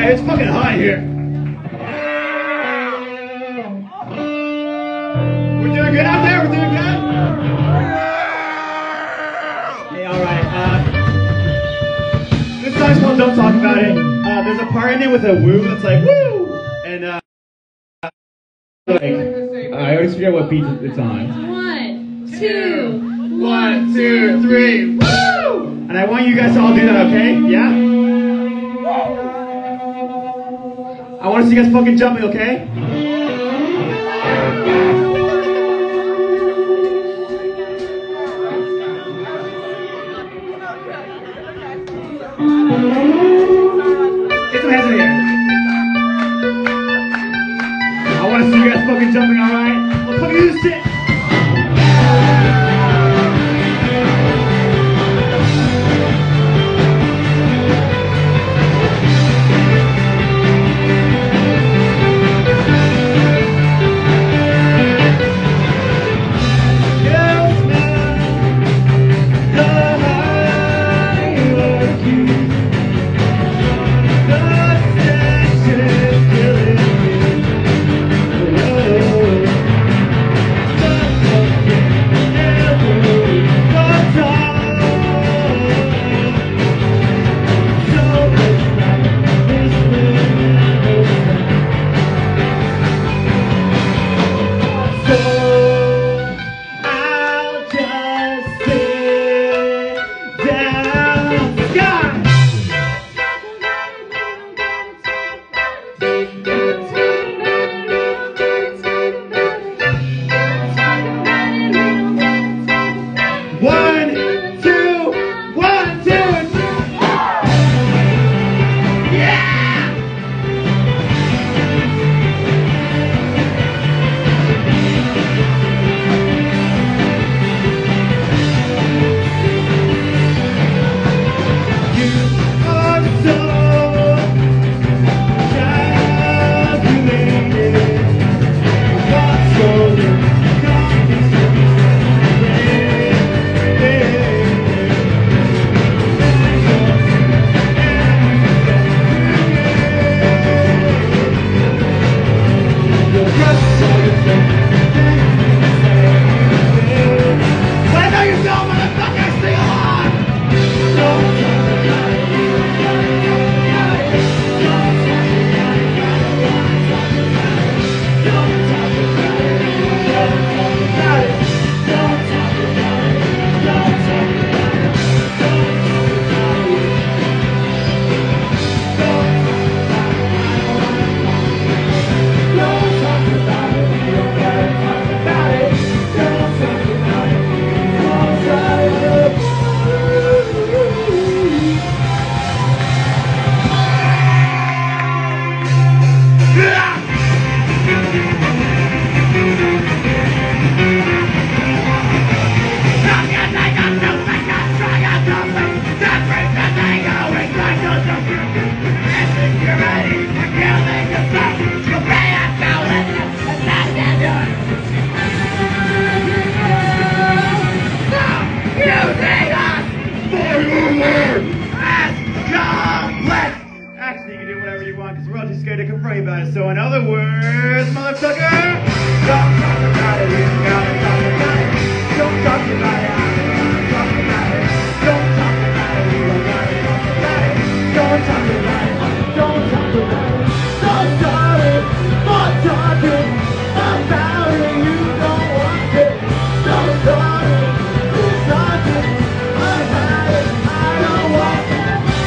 Hey, it's fucking hot here. We're doing good out there? We're doing good? Hey, alright, this song's called Don't Talk About It. There's a part in it with a woo that's like, woo! And, like, I already forget what beat it's on. 1, 2, 1, 2, 3, woo! And I want you guys to all do that, okay? Yeah? I want to see you guys fucking jumping, okay? Get some hands in the air. I want to see you guys fucking jumping, alright? Let's fucking do this shit! Actually, you can do whatever you want because we're all too scared to confront you about it. So in other words, motherfucker, don't talk about it, you gotta talk about it. Don't talk about it, don't talk about it. Don't talk about it, you gotta talk about it. Don't talk about it, don't talk about it. So sorry for talking about it, you don't want it. So sorry for talking about it, I don't want it.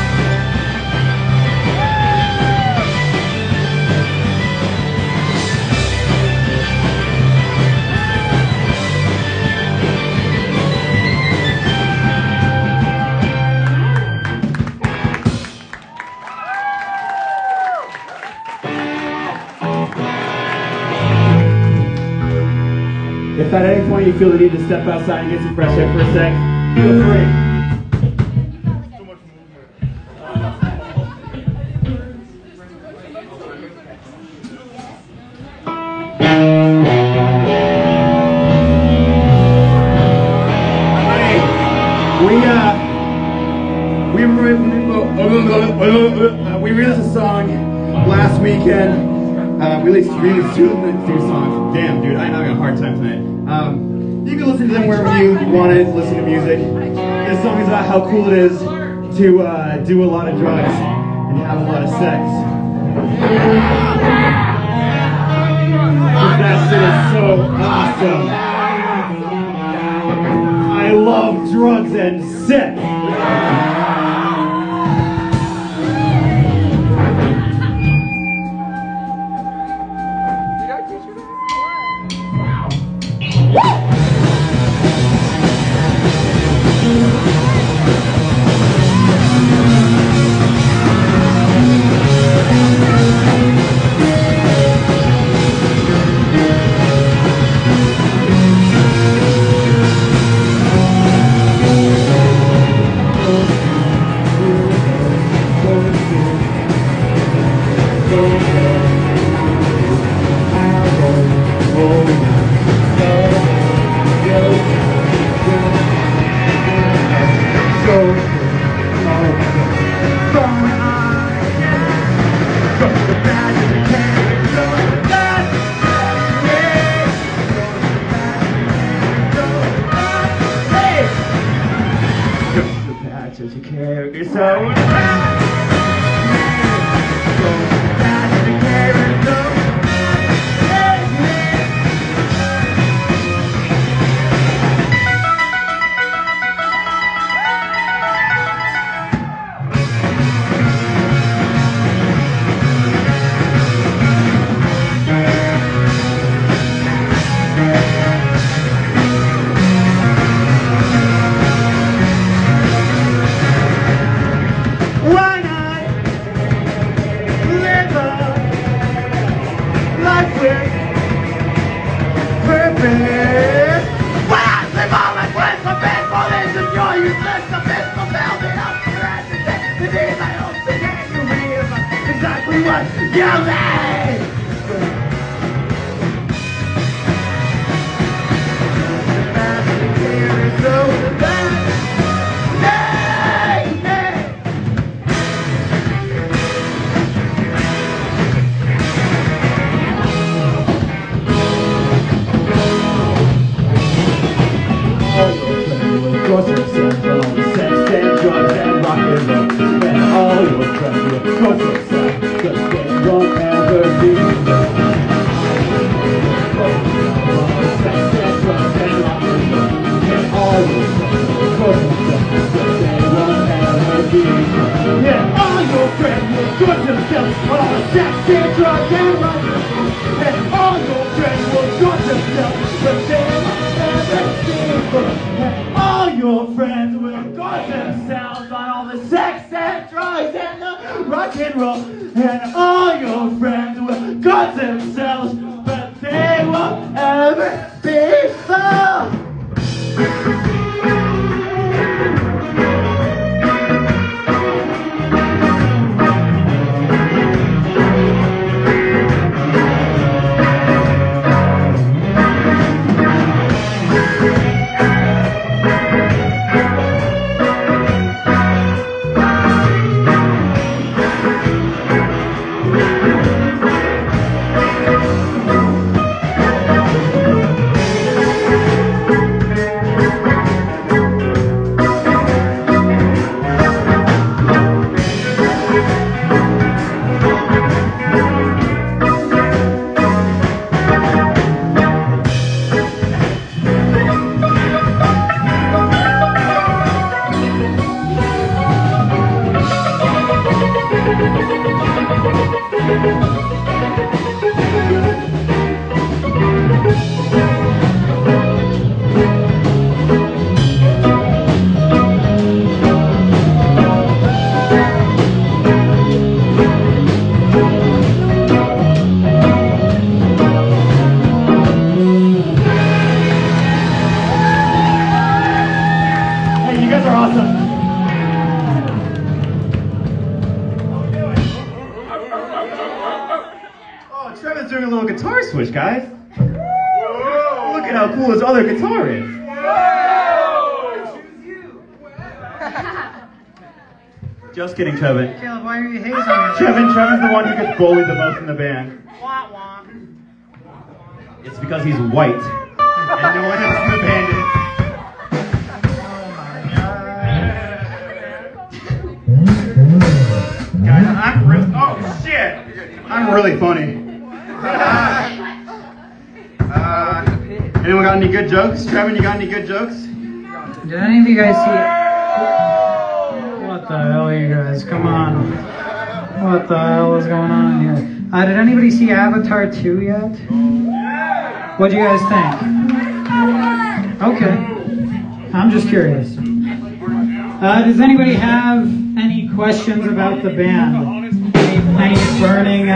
If at any point you feel the need to step outside and get some fresh air for a sec, feel free. We released a song Last weekend, we released two songs. Damn, dude, I'm having a hard time tonight. You can listen to them wherever you want to listen to music. This song is about how cool it is to do a lot of drugs and have a lot of sex. That shit is so awesome. I love drugs and sex. Switch, guys. Whoa. Look at how cool this other guitar is. Whoa. Just kidding, Trevin. Caleb, why are you hazing me? Trevin's the one who gets bullied the most in the band. Wah, wah. It's because he's white. And no one else in the band is. Guys, oh shit! I'm really funny. Anyone got any good jokes? Trevin, you got any good jokes? Did any of you guys see... What the hell, you guys? Come on. What the hell is going on here? Did anybody see Avatar 2 yet? What do you guys think? Okay. I'm just curious. Does anybody have any questions about the band? Any burning...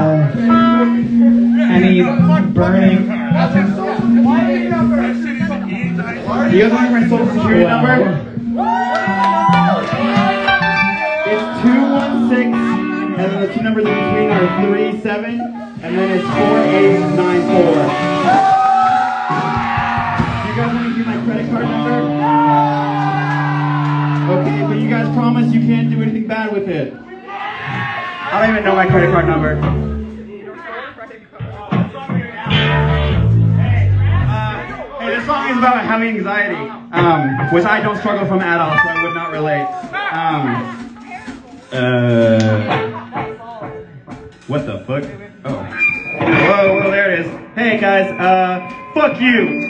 Do you guys want my social security number? It's 216, and then the two numbers in between are 37, and then it's 4894. Do you guys want to hear my credit card number? Okay, but you guys promise you can't do anything bad with it. I don't even know my credit card number. Hey, this song is about having anxiety, which I don't struggle from at all, so I would not relate. What the fuck? Oh. Whoa, there it is. Hey guys, fuck you!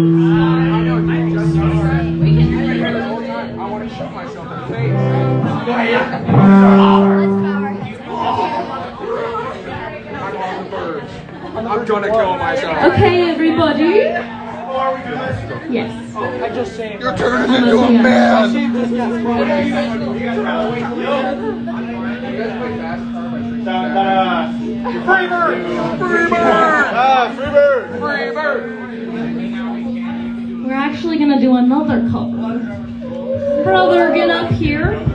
want to shoot myself in the face. I'm gonna kill myself. Okay, everybody. Yes. You're turning into a man. Free bird! Free bird! Free bird! Free bird! We're actually gonna do another cover. Brother, get up here.